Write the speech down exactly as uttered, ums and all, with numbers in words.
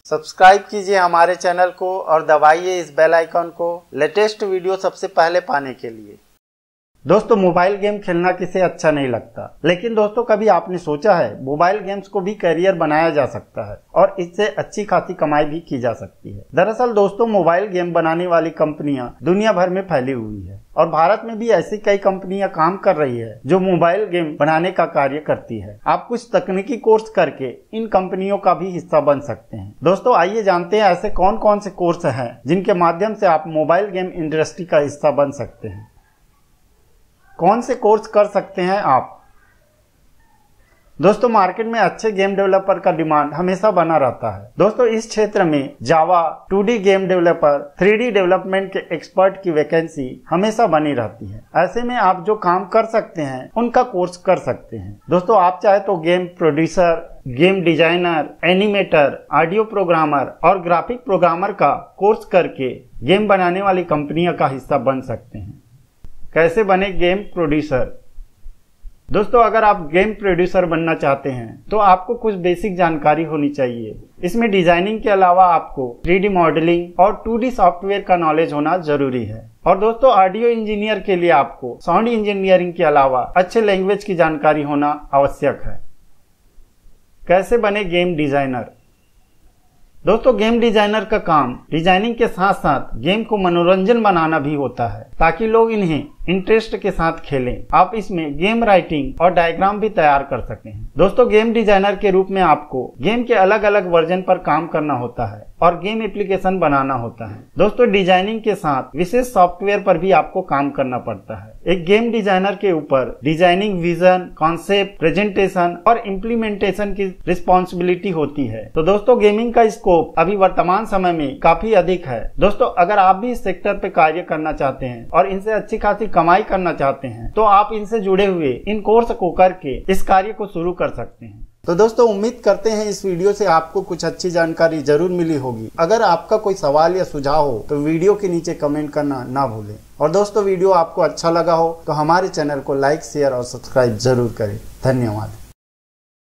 Subscribe कीजिए हमारे channel को और दबाइए इस बेल आइकन को लेटेस्ट वीडियो सबसे पहले पाने के लिए। दोस्तों, मोबाइल गेम खेलना किसे अच्छा नहीं लगता, लेकिन दोस्तों कभी आपने सोचा है मोबाइल गेम्स को भी करियर बनाया जा सकता है और इससे अच्छी खासी कमाई भी की जा सकती है। दरअसल दोस्तों, मोबाइल गेम बनाने वाली कंपनियां दुनिया भर में फैली हुई है और भारत में भी ऐसी कई कंपनियां काम कर रही है जो मोबाइल गेम बनाने का कार्य करती है। आप कुछ तकनीकी कोर्स करके इन कंपनियों का भी हिस्सा बन सकते हैं। दोस्तों, आइए जानते हैं ऐसे कौन कौन से कोर्स हैं जिनके माध्यम से आप मोबाइल गेम इंडस्ट्री का हिस्सा बन सकते हैं। कौन से कोर्स कर सकते हैं आप? दोस्तों, मार्केट में अच्छे गेम डेवलपर का डिमांड हमेशा बना रहता है। दोस्तों, इस क्षेत्र में Java, two D game developer, three D development के एक्सपर्ट की वैकेंसी हमेशा बनी रहती है। ऐसे में आप जो काम कर सकते हैं उनका कोर्स कर सकते हैं। दोस्तों, आप चाहे तो game producer, game designer, animator, audio programmer और ग्राफिक प्रोग्रामर का कोर्स करके गेम बनाने वाली कंपनियों का हिस्सा बन सकते हैं। कैसे बने गेम प्रोड्यूसर? दोस्तों, अगर आप गेम प्रोड्यूसर बनना चाहते हैं तो आपको कुछ बेसिक जानकारी होनी चाहिए। इसमें डिजाइनिंग के अलावा आपको थ्री डी मॉडलिंग और टू डी सॉफ्टवेयर का नॉलेज होना जरूरी है। और दोस्तों, ऑडियो इंजीनियर के लिए आपको साउंड इंजीनियरिंग के अलावा अच्छे लैंग्वेज की जानकारी होना आवश्यक है। कैसे बने गेम डिजाइनर? दोस्तों, गेम डिजाइनर का काम डिजाइनिंग के साथ साथ गेम को मनोरंजन बनाना भी होता है ताकि लोग इन्हें इंटरेस्ट के साथ खेलें। आप इसमें गेम राइटिंग और डायग्राम भी तैयार कर सकते हैं। दोस्तों, गेम डिजाइनर के रूप में आपको गेम के अलग अलग वर्जन पर काम करना होता है और गेम एप्लीकेशन बनाना होता है। दोस्तों, डिजाइनिंग के साथ विशेष सॉफ्टवेयर पर भी आपको काम करना पड़ता है। एक गेम डिजाइनर के ऊपर डिजाइनिंग, विजन, कॉन्सेप्ट, प्रेजेंटेशन और इम्प्लीमेंटेशन की रिस्पॉन्सिबिलिटी होती है। तो दोस्तों, गेमिंग का स्कोप अभी वर्तमान समय में काफी अधिक है। दोस्तों, अगर आप भी इस सेक्टर पे कार्य करना चाहते हैं और इनसे अच्छी खासी कमाई करना चाहते हैं तो आप इनसे जुड़े हुए इन कोर्स को करके इस कार्य को शुरू कर सकते हैं। तो दोस्तों, उम्मीद करते हैं इस वीडियो से आपको कुछ अच्छी जानकारी जरूर मिली होगी। अगर आपका कोई सवाल या सुझाव हो तो वीडियो के नीचे कमेंट करना ना भूलें। और दोस्तों, वीडियो आपको अच्छा लगा हो तो हमारे चैनल को लाइक, शेयर और सब्सक्राइब जरूर करें। धन्यवाद।